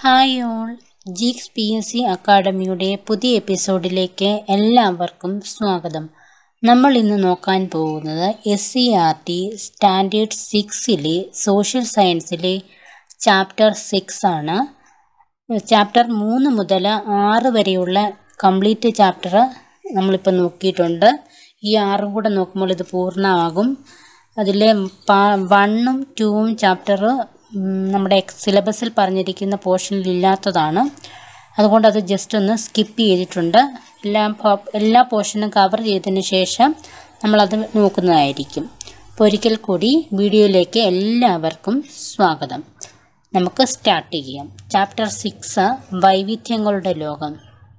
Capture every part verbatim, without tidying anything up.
Hi all, ജിക്സ് P S C അക്കാഡമിയുടെ പുതിയ എപ്പിസോഡിലേക്ക് എല്ലാവർക്കും സ്വാഗതം. നമ്മൾ ഇന്ന് നോക്കാൻ പോകുന്നത് S C R T standard സിക്സിലെ സോഷ്യൽ സയൻസിലെ ചാപ്റ്റർ സിക്സ് ആണ്. ചാപ്റ്റർ മൂന്ന് മുതൽ ആറ് വരെയുള്ള കംപ്ലീറ്റ് ചാപ്റ്റർ നമ്മളിപ്പോൾ നോക്കിയിട്ടുണ്ട്. ഈ ആറും കൂടെ നോക്കുമ്പോൾ ഇത് പൂർണ്ണമാകും. അതിലെ വണ്ണും ടൂവും ചാപ്റ്റർ നമ്മുടെ സിലബസിൽ പറഞ്ഞിരിക്കുന്ന പോർഷനിൽ ഇല്ലാത്തതാണ്. അതുകൊണ്ട് അത് ജസ്റ്റ് ഒന്ന് സ്കിപ്പ് ചെയ്തിട്ടുണ്ട്. എല്ലാ എല്ലാ പോർഷനും കവർ ചെയ്തതിന് ശേഷം നമ്മളത് നോക്കുന്നതായിരിക്കും. അപ്പോൾ ഒരിക്കൽ കൂടി വീഡിയോയിലേക്ക് എല്ലാവർക്കും സ്വാഗതം. നമുക്ക് സ്റ്റാർട്ട് ചെയ്യാം. ചാപ്റ്റർ സിക്സ്, വൈവിധ്യങ്ങളുടെ ലോകം.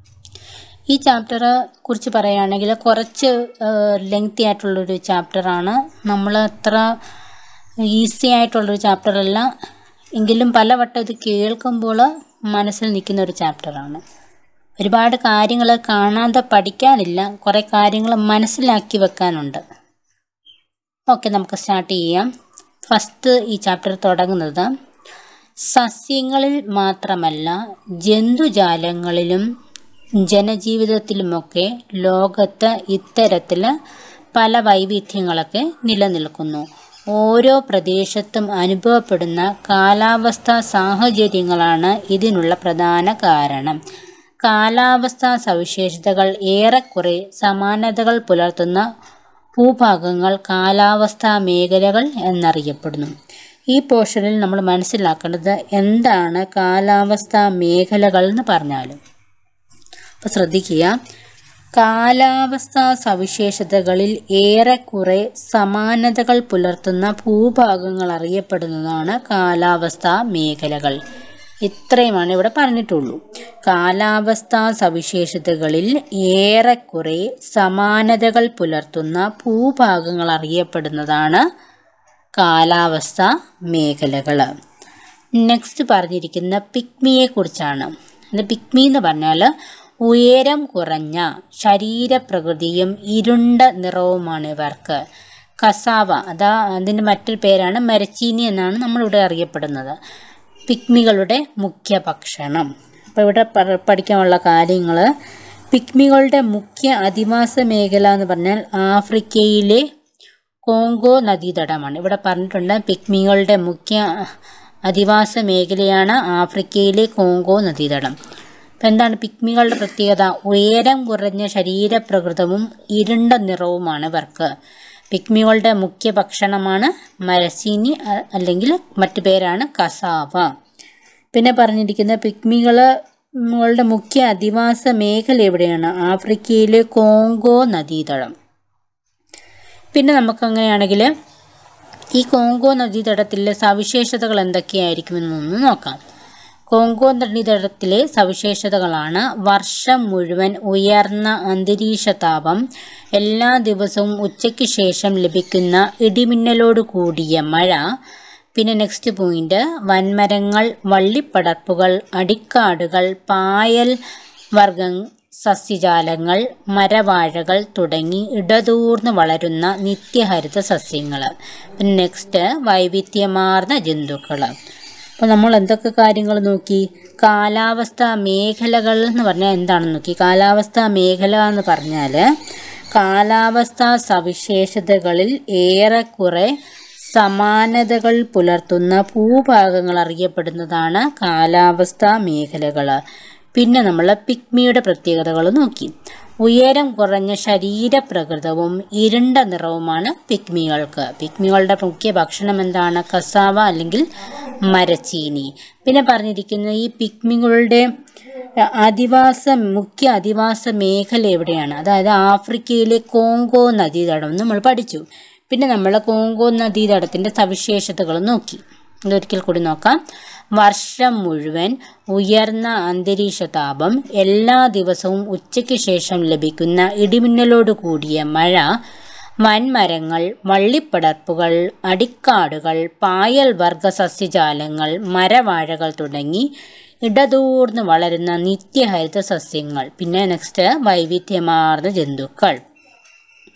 ഈ ചാപ്റ്ററെ കുറിച്ച് പറയുകയാണെങ്കിൽ കുറച്ച് ലെങ്തി ആയിട്ടുള്ളൊരു ചാപ്റ്ററാണ്. നമ്മൾ അത്ര ഈസി ആയിട്ടുള്ളൊരു ചാപ്റ്ററല്ല, എങ്കിലും പലവട്ടം ഇത് കേൾക്കുമ്പോൾ മനസ്സിൽ നിൽക്കുന്ന ഒരു ചാപ്റ്ററാണ്. ഒരുപാട് കാര്യങ്ങൾ കാണാതെ പഠിക്കാനില്ല, കുറേ കാര്യങ്ങൾ മനസ്സിലാക്കി വെക്കാനുണ്ട്. ഓക്കെ, നമുക്ക് സ്റ്റാർട്ട് ചെയ്യാം. ഫസ്റ്റ് ഈ ചാപ്റ്റർ തുടങ്ങുന്നത് സസ്യങ്ങളിൽ മാത്രമല്ല ജന്തുജാലങ്ങളിലും ജനജീവിതത്തിലുമൊക്കെ ലോകത്ത് ഇത്തരത്തിൽ പല വൈവിധ്യങ്ങളൊക്കെ നിലനിൽക്കുന്നു. ഓരോ പ്രദേശത്തും അനുഭവപ്പെടുന്ന കാലാവസ്ഥാ സാഹചര്യങ്ങളാണ് ഇതിനുള്ള പ്രധാന കാരണം. കാലാവസ്ഥാ സവിശേഷതകൾ ഏറെക്കുറെ സമാനതകൾ പുലർത്തുന്ന ഭൂഭാഗങ്ങൾ കാലാവസ്ഥാ മേഖലകൾ എന്നറിയപ്പെടുന്നു. ഈ പോർഷനിൽ നമ്മൾ മനസ്സിലാക്കേണ്ടത് എന്താണ് കാലാവസ്ഥാ മേഖലകൾ എന്ന് പറഞ്ഞാലും. അപ്പോൾ ശ്രദ്ധിക്കുക, കാലാവസ്ഥാ സവിശേഷതകളിൽ ഏറെക്കുറെ സമാനതകൾ പുലർത്തുന്ന ഭൂഭാഗങ്ങൾ അറിയപ്പെടുന്നതാണ് കാലാവസ്ഥാ മേഖലകൾ. ഇത്രയുമാണ് ഇവിടെ പറഞ്ഞിട്ടുള്ളൂ. കാലാവസ്ഥാ സവിശേഷതകളിൽ ഏറെക്കുറെ സമാനതകൾ പുലർത്തുന്ന ഭൂഭാഗങ്ങൾ അറിയപ്പെടുന്നതാണ് കാലാവസ്ഥാ മേഖലകൾ. നെക്സ്റ്റ് പറഞ്ഞിരിക്കുന്ന പിഗ്മിയെ കുറിച്ചാണ്. അത് പിഗ്മി എന്ന് പറഞ്ഞാൽ ഉയരം കുറഞ്ഞ ശരീരപ്രകൃതിയും ഇരുണ്ട നിറവുമാണ് ഇവർക്ക്. കസാവ, അതാ അതിൻ്റെ മറ്റൊരു പേരാണ് മരച്ചീനി എന്നാണ് നമ്മളിവിടെ അറിയപ്പെടുന്നത്. പിഗ്മികളുടെ മുഖ്യ ഭക്ഷണം. അപ്പോൾ ഇവിടെ പഠിക്കാനുള്ള കാര്യങ്ങൾ, പിഗ്മികളുടെ മുഖ്യ അധിവാസ മേഖല എന്ന് പറഞ്ഞാൽ ആഫ്രിക്കയിലെ കോങ്കോ നദീതടമാണ്. ഇവിടെ പറഞ്ഞിട്ടുണ്ട് പിഗ്മികളുടെ മുഖ്യ അധിവാസ മേഖലയാണ് ആഫ്രിക്കയിലെ കോങ്കോ നദീതടം. അപ്പം എന്താണ് പിഗ്മികളുടെ പ്രത്യേകത? ഉയരം കുറഞ്ഞ ശരീരപ്രകൃതവും ഇരുണ്ട നിറവുമാണ് ഇവർക്ക്. പിഗ്മികളുടെ മുഖ്യ ഭക്ഷണമാണ് മരച്ചീനി, അല്ലെങ്കിൽ മറ്റു പേരാണ് കസാവ. പിന്നെ പറഞ്ഞിരിക്കുന്ന പിഗ്മികളുടെ മുഖ്യ അധിവാസ മേഖല എവിടെയാണ്? ആഫ്രിക്കയിലെ കോങ്കോ നദീതടം. പിന്നെ നമുക്കങ്ങനെയാണെങ്കിൽ ഈ കോങ്കോ നദീതടത്തിലെ സവിശേഷതകൾ എന്തൊക്കെയായിരിക്കുമെന്നൊന്ന് നോക്കാം. കോങ്കോ നദീതടത്തിലെ സവിശേഷതകളാണ് വർഷം മുഴുവൻ ഉയർന്ന അന്തരീക്ഷ താപം, എല്ലാ ദിവസവും ഉച്ചയ്ക്ക് ശേഷം ലഭിക്കുന്ന ഇടിമിന്നലോട് കൂടിയ മഴ, പിന്നെ നെക്സ്റ്റ് പോയിന്റ് വൻമരങ്ങൾ, വള്ളിപ്പടർപ്പുകൾ, അടിക്കാടുകൾ, പായൽ വർഗ സസ്യജാലങ്ങൾ, മരവാഴകൾ തുടങ്ങി ഇടതൂർന്ന് വളരുന്ന നിത്യഹരിത സസ്യങ്ങൾ. പിന്നെ നെക്സ്റ്റ് വൈവിധ്യമാർന്ന ജന്തുക്കൾ. അപ്പോൾ നമ്മൾ എന്തൊക്കെ കാര്യങ്ങൾ നോക്കി? കാലാവസ്ഥാ മേഖലകൾ എന്ന് പറഞ്ഞാൽ എന്താണെന്ന് നോക്കി. കാലാവസ്ഥാ മേഖല എന്ന് പറഞ്ഞാൽ കാലാവസ്ഥാ സവിശേഷതകളിൽ ഏറെക്കുറെ സമാനതകൾ പുലർത്തുന്ന ഭൂഭാഗങ്ങൾ അറിയപ്പെടുന്നതാണ് കാലാവസ്ഥാ മേഖലകൾ. പിന്നെ നമ്മൾ പിഗ്മിയുടെ പ്രത്യേകതകൾ നോക്കി. ഉയരം കുറഞ്ഞ ശരീരപ്രകൃതവും ഇരുണ്ട നിറവുമാണ് പിഗ്മികൾക്ക്. പിഗ്മികളുടെ മുഖ്യ ഭക്ഷണം എന്താണ്? കസാവ അല്ലെങ്കിൽ മരച്ചീനി. പിന്നെ പറഞ്ഞിരിക്കുന്ന ഈ പിഗ്മികളുടെ അധിവാസ മുഖ്യ അധിവാസ മേഖല എവിടെയാണ്? അതായത് ആഫ്രിക്കയിലെ കോങ്കോ നദീതടം നമ്മൾ പഠിച്ചു. പിന്നെ നമ്മൾ കോങ്കോ നദീതടത്തിൻ്റെ സവിശേഷതകൾ നോക്കി. ഇതൊരിക്കൽ കൂടി നോക്കാം. വർഷം മുഴുവൻ ഉയർന്ന അന്തരീക്ഷ താപം, എല്ലാ ദിവസവും ഉച്ചയ്ക്ക് ശേഷം ലഭിക്കുന്ന ഇടിമിന്നലോട് കൂടിയ മഴ, വൻമരങ്ങൾ, വള്ളിപ്പടർപ്പുകൾ, അടിക്കാടുകൾ, പായൽ വർഗ സസ്യജാലങ്ങൾ, മരവാഴകൾ തുടങ്ങി ഇടതൂർന്ന് വളരുന്ന നിത്യഹരിത സസ്യങ്ങൾ. പിന്നെ നെക്സ്റ്റ് വൈവിധ്യമാർന്ന ജന്തുക്കൾ.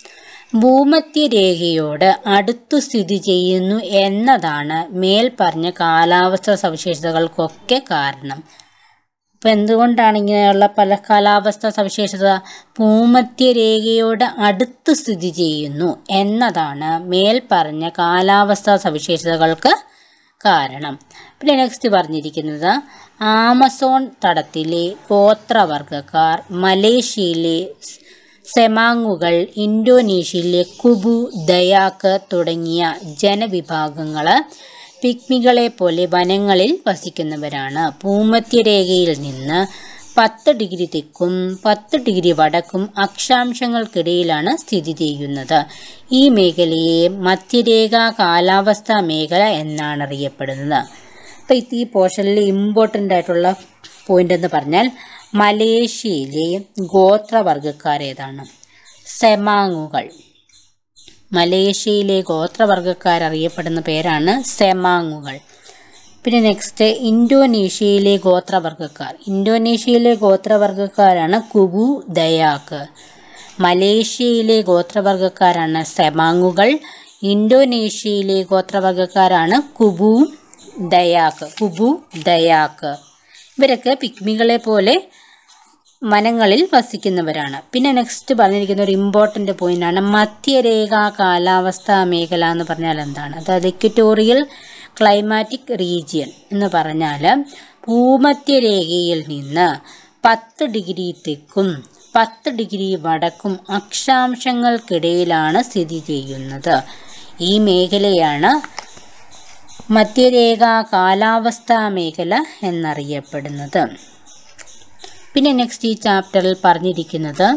ഭൂമധ്യരേഖയോട് അടുത്തു സ്ഥിതി ചെയ്യുന്നു എന്നതാണ് മേൽപ്പറഞ്ഞ കാലാവസ്ഥാ സവിശേഷതകൾക്കൊക്കെ കാരണം. അപ്പം എന്തുകൊണ്ടാണ് ഇങ്ങനെയുള്ള പല കാലാവസ്ഥാ സവിശേഷത? ഭൂമധ്യരേഖയോട് അടുത്ത് സ്ഥിതി ചെയ്യുന്നു എന്നതാണ് മേൽപ്പറഞ്ഞ കാലാവസ്ഥാ സവിശേഷതകൾക്ക് കാരണം. പിന്നെ നെക്സ്റ്റ് പറഞ്ഞിരിക്കുന്നത് ആമസോൺ തടത്തിലെ ഗോത്രവർഗക്കാർ, മലേഷ്യയിലെ സെമാങ്ങുകൾ, ഇന്തോനേഷ്യയിലെ കുബു, ദയാക്ക് തുടങ്ങിയ ജനവിഭാഗങ്ങൾ പിഗ്മികളെ പോലെ വനങ്ങളിൽ വസിക്കുന്നവരാണ്. ഭൂമധ്യരേഖയിൽ നിന്ന് പത്ത് ഡിഗ്രി തെക്കും പത്ത് ഡിഗ്രി വടക്കും അക്ഷാംശങ്ങൾക്കിടയിലാണ് സ്ഥിതി ചെയ്യുന്നത്. ഈ മേഖലയെ മധ്യരേഖാ കാലാവസ്ഥാ മേഖല എന്നാണ് അറിയപ്പെടുന്നത്. അപ്പോൾ ഈ പോർഷനിൽ ഇമ്പോർട്ടൻ്റ് ആയിട്ടുള്ള പോയിന്റ് എന്ന് പറഞ്ഞാൽ മലേഷ്യയിലെ ഗോത്രവർഗക്കാരേതാണ്? സെമാങ്ങുകൾ. മലേഷ്യയിലെ ഗോത്രവർഗക്കാരറിയപ്പെടുന്ന പേരാണ് സെമാങ്ങുകൾ. പിന്നെ നെക്സ്റ്റ് ഇന്തോനേഷ്യയിലെ ഗോത്രവർഗക്കാർ. ഇന്തോനേഷ്യയിലെ ഗോത്രവർഗക്കാരാണ് കുബു, ദയാക്ക്. മലേഷ്യയിലെ ഗോത്രവർഗക്കാരാണ് സെമാങ്ങുകൾ. ഇന്തോനേഷ്യയിലെ ഗോത്രവർഗക്കാരാണ് കുബു, ദയാക്ക്. കുബു, ദയാക്ക് ഇവരൊക്കെ പിഗ്മികളെ പോലെ വനങ്ങളിൽ വസിക്കുന്നവരാണ്. പിന്നെ നെക്സ്റ്റ് പറഞ്ഞിരിക്കുന്ന ഒരു ഇമ്പോർട്ടൻ്റ് പോയിൻ്റാണ് മധ്യരേഖാ കാലാവസ്ഥാ മേഖല എന്ന് പറഞ്ഞാൽ എന്താണ്? അതായത് ഇക്വറ്റോറിയൽ ക്ലൈമാറ്റിക് റീജിയൻ എന്ന് പറഞ്ഞാൽ ഭൂമധ്യരേഖയിൽ നിന്ന് പത്ത് ഡിഗ്രി തെക്കും പത്ത് ഡിഗ്രി വടക്കും അക്ഷാംശങ്ങൾക്കിടയിലാണ് സ്ഥിതി ചെയ്യുന്നത്. ഈ മേഖലയാണ് മധ്യരേഖാ കാലാവസ്ഥാ മേഖല എന്നറിയപ്പെടുന്നത്. പിന്നെ നെക്സ്റ്റ് ഈ ചാപ്റ്ററിൽ പറഞ്ഞിരിക്കുന്നത്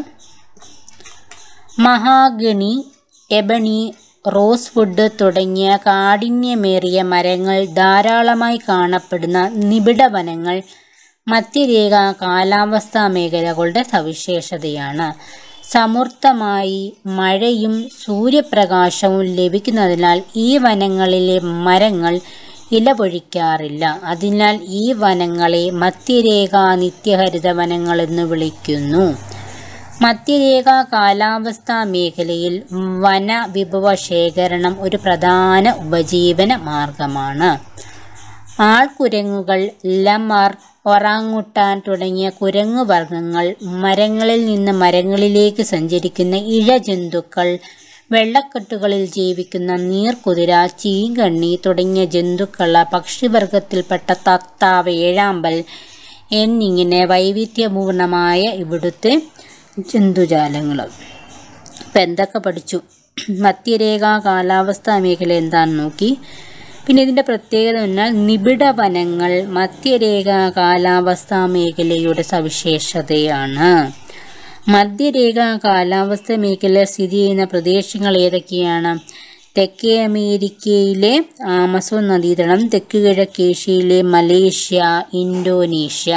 മഹാഗണി, എബണി, റോസ്വുഡ് തുടങ്ങിയ കാഠിന്യമേറിയ മരങ്ങൾ ധാരാളമായി കാണപ്പെടുന്ന നിബിഡ വനങ്ങൾ മധ്യരേഖാ കാലാവസ്ഥാ മേഖലകളുടെ സവിശേഷതയാണ്. സമൃദ്ധമായി മഴയും സൂര്യപ്രകാശവും ലഭിക്കുന്നതിനാൽ ഈ വനങ്ങളിലെ മരങ്ങൾ ഇലപൊഴിക്കാറില്ല. അതിനാൽ ഈ വനങ്ങളെ മധ്യരേഖാ നിത്യഹരിത വനങ്ങളെന്ന് വിളിക്കുന്നു. മധ്യരേഖാ കാലാവസ്ഥാ മേഖലയിൽ വനവിഭവ ശേഖരണം ഒരു പ്രധാന ഉപജീവന മാർഗമാണ്. ആൾക്കുരങ്ങുകൾ, ലമർ, ഒറാങ്ങുട്ടാൻ തുടങ്ങിയ കുരങ്ങു വർഗ്ഗങ്ങൾ, മരങ്ങളിൽ നിന്ന് മരങ്ങളിലേക്ക് സഞ്ചരിക്കുന്ന ഇഴജന്തുക്കൾ, വെള്ളക്കെട്ടുകളിൽ ജീവിക്കുന്ന നീർക്കുതിര, ചീങ്കണ്ണി തുടങ്ങിയ ജന്തുക്കൾ, പക്ഷിവർഗത്തിൽപ്പെട്ട തത്ത, വേഴാമ്പൽ എന്നിങ്ങനെ വൈവിധ്യപൂർണമായ ഇവിടുത്തെ ജന്തുജാലങ്ങൾ. ഇപ്പം എന്തൊക്കെ പഠിച്ചു? മധ്യരേഖാ കാലാവസ്ഥാ മേഖല എന്താണെന്ന് നോക്കി. പിന്നെ ഇതിൻ്റെ പ്രത്യേകത എന്നാൽ നിബിഡ വനങ്ങൾ മധ്യരേഖാ കാലാവസ്ഥാ മേഖലയുടെ സവിശേഷതയാണ്. മധ്യരേഖാ കാലാവസ്ഥാ മേഖല സ്ഥിതി ചെയ്യുന്ന പ്രദേശങ്ങൾ ഏതൊക്കെയാണ്? തെക്കേ അമേരിക്കയിലെ ആമസോൺ നദീതടം, തെക്ക് കിഴക്കേഷ്യയിലെ മലേഷ്യ, ഇന്തോനേഷ്യ.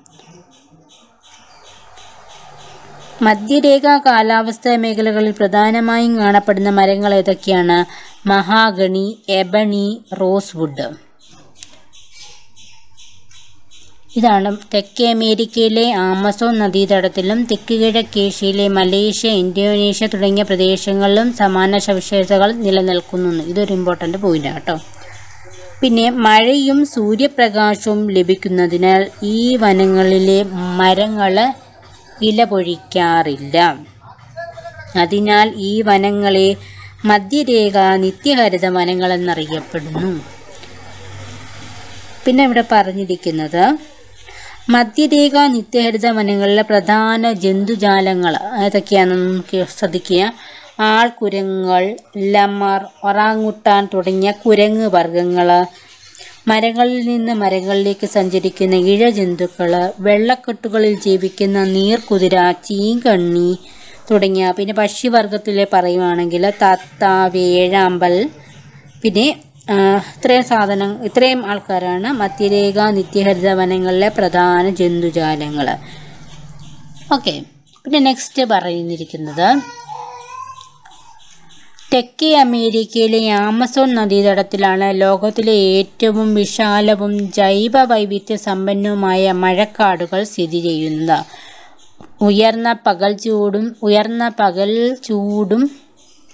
മധ്യരേഖാ കാലാവസ്ഥാ മേഖലകളിൽ പ്രധാനമായും കാണപ്പെടുന്ന മരങ്ങൾ ഏതൊക്കെയാണ്? Mahogany, ebony, rosewood. ഇതാണ് തെക്കേ അമേരിക്കയിലെ ആമസോൺ നദീതടത്തിലും തെക്ക് കിഴക്കേഷ്യയിലെ മലേഷ്യ, ഇന്തോനേഷ്യ തുടങ്ങിയ പ്രദേശങ്ങളിലും സമാന സവിശേഷതകൾ നിലനിൽക്കുന്നു. ഇതൊരു ഇമ്പോർട്ടൻ്റ് പോയിൻ്റാണ് കേട്ടോ. പിന്നെ മഴയും സൂര്യപ്രകാശവും ലഭിക്കുന്നതിനാൽ ഈ വനങ്ങളിലെ മരങ്ങൾ ഇല പൊഴിക്കാറില്ല. അതിനാൽ ഈ വനങ്ങളെ മധ്യരേഖ നിത്യഹരിത വനങ്ങൾ എന്നറിയപ്പെടുന്നു. പിന്നെ ഇവിടെ പറഞ്ഞിരിക്കുന്നത് മധ്യരേഖ നിത്യഹരിത വനങ്ങളിലെ പ്രധാന ജന്തുജാലങ്ങൾ ഏതൊക്കെയാണെന്ന് നമുക്ക് ശ്രദ്ധിക്കുക. ആൾക്കുരങ്ങുകൾ, ലമർ, ഒറാങ്ങുട്ടാൻ തുടങ്ങിയ കുരങ്ങ് വർഗ്ഗങ്ങൾ, മരങ്ങളിൽ നിന്ന് മരങ്ങളിലേക്ക് സഞ്ചരിക്കുന്ന ഇഴജന്തുക്കൾ, വെള്ളക്കെട്ടുകളിൽ ജീവിക്കുന്ന നീർക്കുതിര, ചീങ്കണ്ണി തുടങ്ങിയ. പിന്നെ പക്ഷിവർഗത്തിലെ പറയുവാണെങ്കിൽ തത്ത, വേഴാമ്പൽ. പിന്നെ ഇത്രയും സാധനം ഇത്രയും ആൾക്കാരാണ് മധ്യരേഖാ നിത്യഹരിത വനങ്ങളിലെ പ്രധാന ജന്തുജാലങ്ങൾ. ഓക്കെ. പിന്നെ നെക്സ്റ്റ് പറഞ്ഞിരിക്കുന്നത് തെക്കേ അമേരിക്കയിലെ ആമസോൺ നദീതടത്തിലാണ് ലോകത്തിലെ ഏറ്റവും വിശാലവും ജൈവ വൈവിധ്യ സമ്പന്നവുമായ മഴക്കാടുകൾ സ്ഥിതി ചെയ്യുന്നത്. ഉയർന്ന പകൽ ചൂടും ഉയർന്ന പകൽ ചൂടും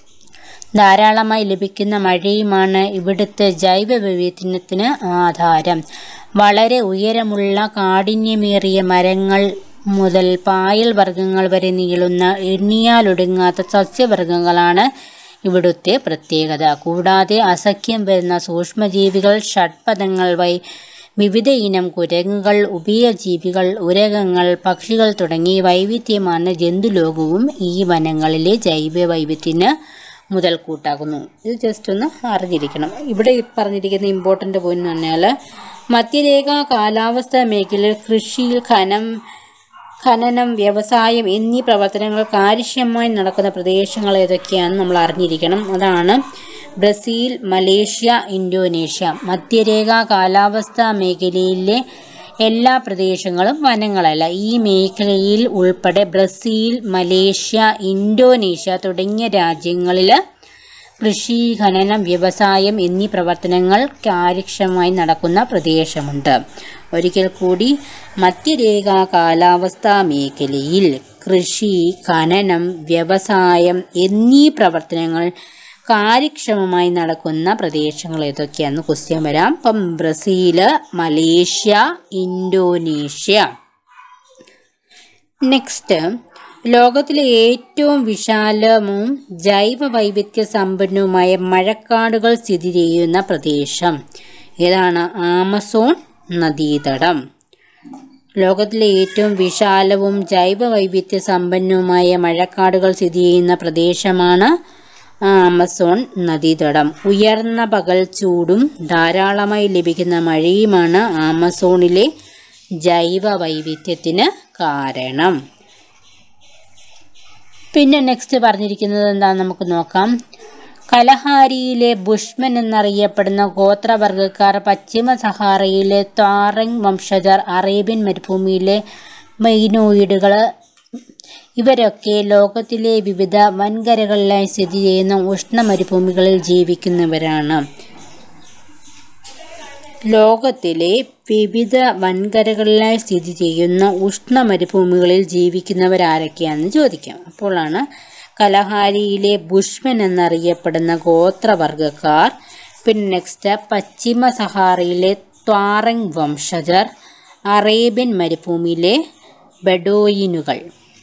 ധാരാളമായി ലഭിക്കുന്ന മഴയുമാണ് ഇവിടുത്തെ ജൈവ വൈവിധ്യത്തിന് ആധാരം. വളരെ ഉയരമുള്ള കാഠിന്യമേറിയ മരങ്ങൾ മുതൽ പായൽ വർഗ്ഗങ്ങൾ വരെ നീളുന്ന എണ്ണിയാലൊടുങ്ങാത്ത സസ്യവർഗ്ഗങ്ങളാണ് ഇവിടുത്തെ പ്രത്യേകത. കൂടാതെ അസഖ്യം വരുന്ന സൂക്ഷ്മജീവികൾ, ഷഡ്പദങ്ങൾ, വൈ വിവിധ ഇനം കുരങ്ങുകൾ, ഉഭയജീവികൾ, ഉരകങ്ങൾ, പക്ഷികൾ തുടങ്ങി വൈവിധ്യമാണ് ജന്തുലോകവും ഈ വനങ്ങളിലെ ജൈവ വൈവിധ്യത്തിന് മുതൽക്കൂട്ടാകുന്നു. ഇത് ജസ്റ്റ് ഒന്ന് അറിഞ്ഞിരിക്കണം. ഇവിടെ പറഞ്ഞിരിക്കുന്ന ഇമ്പോർട്ടൻ്റ് പോയിന്റ് എന്ന് പറഞ്ഞാൽ മധ്യരേഖ കാലാവസ്ഥാ മേഖലയിൽ കൃഷിയിൽ ഖനം ഖനനം വ്യവസായം എന്നീ പ്രവർത്തനങ്ങൾ കാര്യക്ഷമമായി നടക്കുന്ന പ്രദേശങ്ങൾ ഏതൊക്കെയാണെന്ന് നമ്മൾ അറിഞ്ഞിരിക്കണം. അതാണ് ബ്രസീൽ, മലേഷ്യ, ഇന്തോനേഷ്യ. മധ്യരേഖ കാലാവസ്ഥാ മേഖലയിലെ എല്ലാ പ്രദേശങ്ങളും വനങ്ങളല്ല. ഈ മേഖലയിൽ ഉൾപ്പെടെ ബ്രസീൽ, മലേഷ്യ, ഇന്തോനേഷ്യ തുടങ്ങിയ രാജ്യങ്ങളിൽ കൃഷി, ഖനനം, വ്യവസായം എന്നീ പ്രവർത്തനങ്ങൾ കാര്യക്ഷമമായി നടക്കുന്ന പ്രദേശമുണ്ട്. ഒരിക്കൽ കൂടി, മധ്യരേഖ കാലാവസ്ഥാ മേഖലയിൽ കൃഷി, ഖനനം, വ്യവസായം എന്നീ പ്രവർത്തനങ്ങൾ കാര്യക്ഷമമായി നടക്കുന്ന പ്രദേശങ്ങൾ ഏതൊക്കെയാണെന്ന് ക്വസ്റ്റ്യൻ വരാം. അപ്പം ബ്രസീല്, മലേഷ്യ, ഇന്തോനേഷ്യ. നെക്സ്റ്റ്, ലോകത്തിലെ ഏറ്റവും വിശാലവും ജൈവ വൈവിധ്യ സമ്പന്നവുമായ മഴക്കാടുകൾ സ്ഥിതി ചെയ്യുന്ന പ്രദേശം ഏതാണ്? ആമസോൺ നദീതടം. ലോകത്തിലെ ഏറ്റവും വിശാലവും ജൈവ വൈവിധ്യ സമ്പന്നവുമായ മഴക്കാടുകൾ സ്ഥിതി ചെയ്യുന്ന പ്രദേശമാണ് ആമസോൺ നദീതടം. ഉയർന്ന പകൽ ചൂടും ധാരാളമായി ലഭിക്കുന്ന മഴയുമാണ് ആമസോണിലെ ജൈവ വൈവിധ്യത്തിന് കാരണം. പിന്നെ നെക്സ്റ്റ് പറഞ്ഞിരിക്കുന്നത് എന്താണെന്ന് നമുക്ക് നോക്കാം. കലഹാരിയിലെ ബുഷ്മൻ എന്നറിയപ്പെടുന്ന ഗോത്രവർഗ്ഗക്കാർ, പശ്ചിമ സഹാറയിലെ ത്വാറെങ് വംശജർ, അറേബ്യൻ മരുഭൂമിയിലെ മൈനോയിഡുകൾ ഇവരൊക്കെ ലോകത്തിലെ വിവിധ വൻകരകളിലായി സ്ഥിതി ചെയ്യുന്ന ഉഷ്ണ മരുഭൂമികളിൽ ജീവിക്കുന്നവരാണ്. ലോകത്തിലെ വിവിധ വൻകരകളിലായി സ്ഥിതി ചെയ്യുന്ന ഉഷ്ണ മരുഭൂമികളിൽ ജീവിക്കുന്നവരാരൊക്കെയാണെന്ന് ചോദിക്കാം. അപ്പോഴാണ് കലഹാരിയിലെ ബുഷ്മൻ എന്നറിയപ്പെടുന്ന ഗോത്രവർഗ്ഗക്കാർ, പിന്നെ നെക്സ്റ്റ് പശ്ചിമ സഹാറയിലെ ത്വാറെങ് വംശജർ, അറേബ്യൻ മരുഭൂമിയിലെ ബെഡോയിനുകൾ.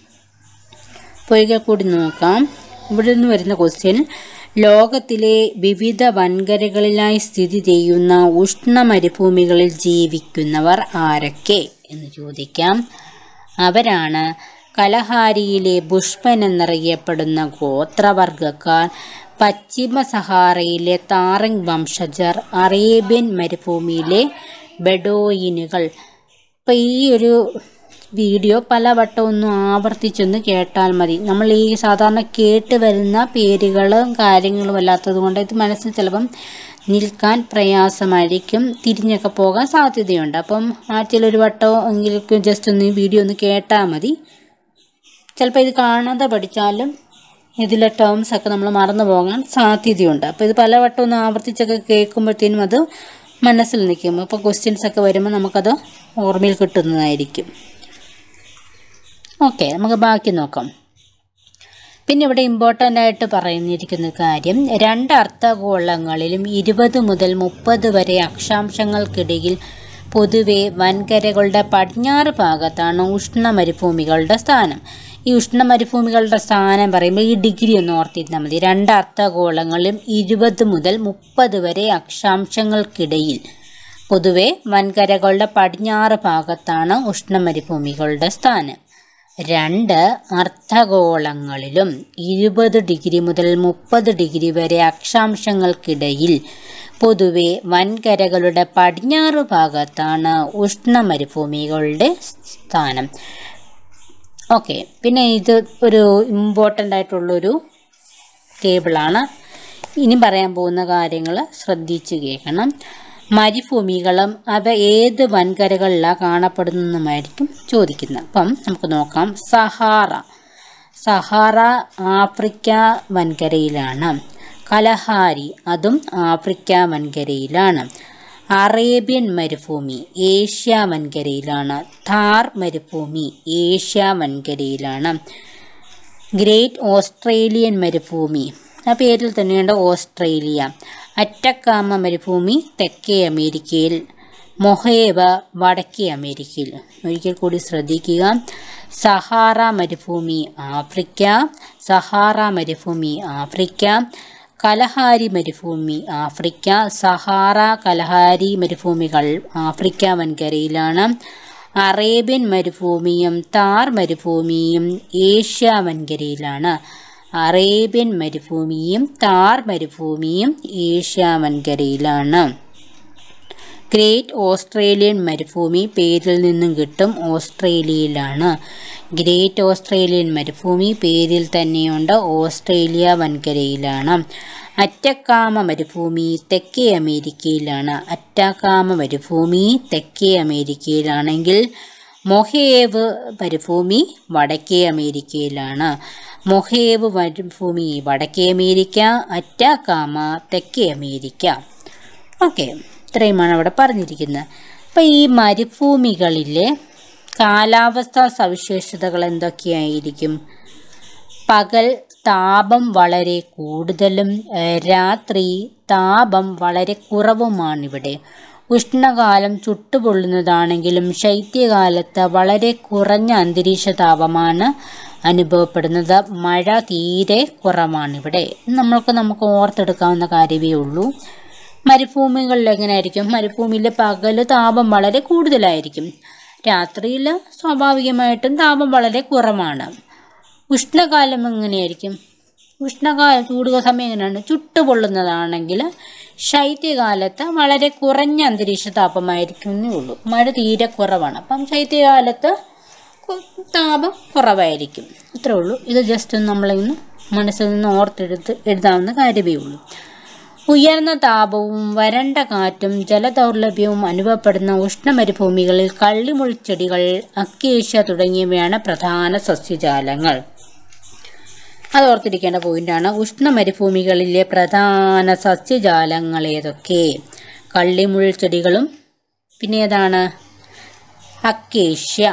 ഒരിക്കൽ കൂടി നോക്കാം. ഇവിടെ നിന്ന് വരുന്ന ക്വസ്റ്റ്യൻ, ലോകത്തിലെ വിവിധ വൻകരകളിലായി സ്ഥിതി ചെയ്യുന്ന ഉഷ്ണ മരുഭൂമികളിൽ ജീവിക്കുന്നവർ ആരൊക്കെ എന്ന് ചോദിക്കാം. അവരാണ് കലഹാരിയിലെ ബുഷ്മൻ എന്നറിയപ്പെടുന്ന ഗോത്രവർഗ്ഗക്കാർ, പശ്ചിമ സഹാറയിലെ ത്വാറെങ് വംശജർ, അറേബ്യൻ മരുഭൂമിയിലെ ബെഡോയിനുകൾ. അപ്പം ഈ ഒരു വീഡിയോ പലവട്ടം ഒന്ന് ആവർത്തിച്ചൊന്ന് കേട്ടാൽ മതി. നമ്മൾ ഈ സാധാരണ കേട്ട് വരുന്ന പേരുകളും കാര്യങ്ങളും അല്ലാത്തത് കൊണ്ട് ഇത് മനസ്സിൽ ചിലപ്പം നിൽക്കാൻ പ്രയാസമായിരിക്കും, തിരിഞ്ഞൊക്കെ പോകാൻ സാധ്യതയുണ്ട്. അപ്പം ആഴ്ചയിലൊരു വട്ടമോ എങ്കിലും ജസ്റ്റ് ഒന്ന് ഈ വീഡിയോ ഒന്ന് കേട്ടാൽ മതി. ചിലപ്പോൾ ഇത് കാണാതെ പഠിച്ചാലും ഇതിലെ ടേംസൊക്കെ നമ്മൾ മറന്നു പോകാൻ സാധ്യതയുണ്ട്. അപ്പോൾ ഇത് പലവട്ടം ഒന്ന് ആവർത്തിച്ചൊക്കെ കേൾക്കുമ്പോഴത്തേനും അത് മനസ്സിൽ നിൽക്കും. അപ്പോൾ ക്വസ്റ്റ്യൻസൊക്കെ വരുമ്പോൾ നമുക്കത് ഓർമ്മയിൽ കിട്ടുന്നതായിരിക്കും. ഓക്കെ, നമുക്ക് ബാക്കി നോക്കാം. പിന്നെ ഇവിടെ ഇമ്പോർട്ടൻ്റ് ആയിട്ട് പറയുന്നിരിക്കുന്ന കാര്യം, രണ്ട് അർദ്ധഗോളങ്ങളിലും ഇരുപത് മുതൽ മുപ്പത് വരെ അക്ഷാംശങ്ങൾക്കിടയിൽ പൊതുവെ വൻകരകളുടെ പടിഞ്ഞാറ് ഭാഗത്താണ് ഉഷ്ണ മരുഭൂമികളുടെ സ്ഥാനം. ഈ ഉഷ്ണ മരുഭൂമികളുടെ സ്ഥാനം പറയുമ്പോൾ ഈ ഡിഗ്രി ഒന്ന് ഓർത്തിരുന്നാൽ മതി. രണ്ട് അർദ്ധഗോളങ്ങളിലും ഇരുപത് മുതൽ മുപ്പത് വരെ അക്ഷാംശങ്ങൾക്കിടയിൽ പൊതുവെ വൻകരകളുടെ പടിഞ്ഞാറ് ഭാഗത്താണ് ഉഷ്ണ മരുഭൂമികളുടെ സ്ഥാനം. രണ്ട് അർദ്ധഗോളങ്ങളിലും ഇരുപത് ഡിഗ്രി മുതൽ മുപ്പത് ഡിഗ്രി വരെ അക്ഷാംശങ്ങൾക്കിടയിൽ പൊതുവെ വൻകരകളുടെ പടിഞ്ഞാറ് ഭാഗത്താണ് ഉഷ്ണ മരുഭൂമികളുടെ സ്ഥാനം. ഓക്കെ, പിന്നെ ഇത് ഒരു ഇമ്പോർട്ടൻ്റ് ആയിട്ടുള്ളൊരു ടേബിളാണ്. ഇനി പറയാൻ പോകുന്ന കാര്യങ്ങൾ ശ്രദ്ധിച്ച് കേൾക്കണം. മരുഭൂമികളും അവ ഏത് വൻകരകളിലാണ് കാണപ്പെടുന്നതുമായിരിക്കും ചോദിക്കുന്നത്. അപ്പം നമുക്ക് നോക്കാം. സഹാറ സഹാറ ആഫ്രിക്ക വൻകരയിലാണ്. കലഹാരി അതും ആഫ്രിക്ക വൻകരയിലാണ്. അറേബ്യൻ മരുഭൂമി ഏഷ്യ വൻകരയിലാണ്. ഥാർ മരുഭൂമി ഏഷ്യ വൻകരയിലാണ്. ഗ്രേറ്റ് ഓസ്ട്രേലിയൻ മരുഭൂമി ആ പേരിൽ തന്നെയുണ്ട് ഓസ്ട്രേലിയ. അറ്റക്കാമ മരുഭൂമി തെക്കേ അമേരിക്കയിൽ, മൊഹേവ വടക്കേ അമേരിക്കയിൽ. ഒരിക്കൽ കൂടി ശ്രദ്ധിക്കുക. സഹാറ മരുഭൂമി ആഫ്രിക്ക, സഹാറ മരുഭൂമി ആഫ്രിക്ക. കലഹാരി മരുഭൂമി ആഫ്രിക്ക, സഹാറ കലഹാരി മരുഭൂമികൾ ആഫ്രിക്ക വൻകരയിലാണ്. അറേബ്യൻ മരുഭൂമിയും താർ മരുഭൂമിയും ഏഷ്യ വൻകരയിലാണ്. അറേബ്യൻ മരുഭൂമിയും താർ മരുഭൂമിയും ഏഷ്യ വൻകരയിലാണ്. ഗ്രേറ്റ് ഓസ്ട്രേലിയൻ മരുഭൂമി പേരിൽ നിന്നും കിട്ടും, ഓസ്ട്രേലിയയിലാണ്. ഗ്രേറ്റ് ഓസ്ട്രേലിയൻ മരുഭൂമി പേരിൽ തന്നെയുണ്ട്, ഓസ്ട്രേലിയ വൻകരയിലാണ്. അറ്റക്കാമ മരുഭൂമി തെക്കേ അമേരിക്കയിലാണ്. അറ്റക്കാമ മരുഭൂമി തെക്കേ അമേരിക്കയിലാണെങ്കിൽ മൊഹേവ് മരുഭൂമി വടക്കേ അമേരിക്കയിലാണ്. മൊഹേവ് മരുഭൂമി വടക്കേ അമേരിക്ക, അറ്റക്കാമ തെക്കേ അമേരിക്ക. ഓക്കെ, ഇത്രയുമാണ് അവിടെ പറഞ്ഞിരിക്കുന്നത്. അപ്പം ഈ മരുഭൂമികളിലെ കാലാവസ്ഥാ സവിശേഷതകൾ എന്തൊക്കെയായിരിക്കും? പകൽ താപം വളരെ കൂടുതലും രാത്രി താപം വളരെ കുറവുമാണിവിടെ. ഉഷ്ണകാലം ചുട്ടുപൊള്ളുന്നതാണെങ്കിലും ശൈത്യകാലത്ത് വളരെ കുറഞ്ഞ അന്തരീക്ഷ താപമാണ് അനുഭവപ്പെടുന്നത്. മഴ തീരെ കുറവാണിവിടെ. നമ്മൾക്ക് നമുക്ക് ഓർത്തെടുക്കാവുന്ന കാര്യമേ ഉള്ളൂ. മരുഭൂമികളിൽ എങ്ങനെയായിരിക്കും? മരുഭൂമിയിൽ പകൽ താപം വളരെ കൂടുതലായിരിക്കും, രാത്രിയിൽ സ്വാഭാവികമായിട്ടും താപം വളരെ കുറവാണ്. ഉഷ്ണകാലം എങ്ങനെയായിരിക്കും? ഉഷ്ണകാലം ചൂടുക സമയം എങ്ങനെയാണ്? ചുട്ടുപൊള്ളുന്നതാണെങ്കിൽ ശൈത്യകാലത്ത് വളരെ കുറഞ്ഞ അന്തരീക്ഷ താപമായിരിക്കുന്നേ ഉള്ളൂ, മഴ തീരെ കുറവാണ്. അപ്പം ശൈത്യകാലത്ത് താപം കുറവായിരിക്കും. അത്രേ ഉള്ളൂ. ഇത് ജസ്റ്റ് നമ്മളിന്ന് മനസ്സിൽ നിന്ന് ഓർത്തെടുത്ത് എഴുതാവുന്ന കാര്യമേ ഉള്ളൂ. ഉയർന്ന താപവും വരണ്ട കാറ്റും ജലദൗർലഭ്യവും അനുഭവപ്പെടുന്ന ഉഷ്ണമരുഭൂമികളിൽ കള്ളിമുൾച്ചെടികൾ, അക്കേഷ്യ തുടങ്ങിയവയാണ് പ്രധാന സസ്യജാലങ്ങൾ. അത് ഓർത്തിരിക്കേണ്ട പോയിന്റാണ്. ഉഷ്ണമരുഭൂമികളിലെ പ്രധാന സസ്യജാലങ്ങൾ ഏതൊക്കെ? കള്ളിമുൾച്ചെടികളും പിന്നെ ഏതാണ്? അക്കേഷ്യ.